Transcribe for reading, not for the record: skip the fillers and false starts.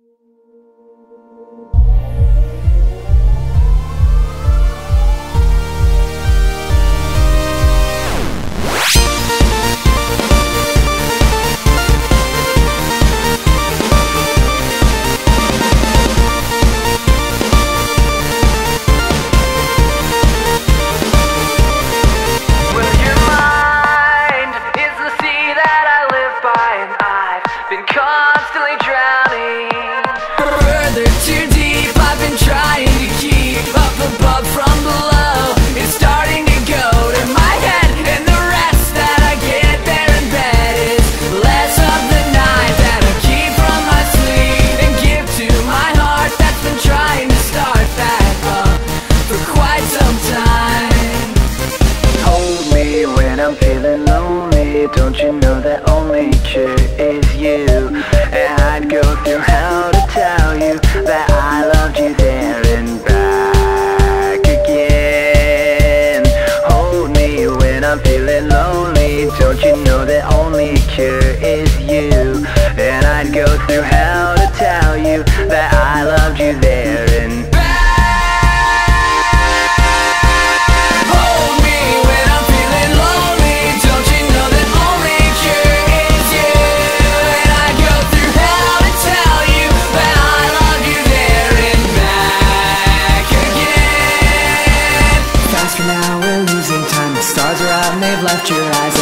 Constantly drowning. Further too deep, I've been trying to keep up above from below. It's starting to go to my head, and the rest that I get there in bed is less of the night that I keep from my sleep and give to my heart that's been trying to start back up for quite some time. Hold me when I'm feeling lonely. Don't you know that only cure is you? And I'd go through hell to tell you that I loved you there and back again. Hold me when I'm feeling lonely. Don't you know that only cure is you? And I'd go through hell to tell you that I loved you there and back. Stars are out and they've left your eyes.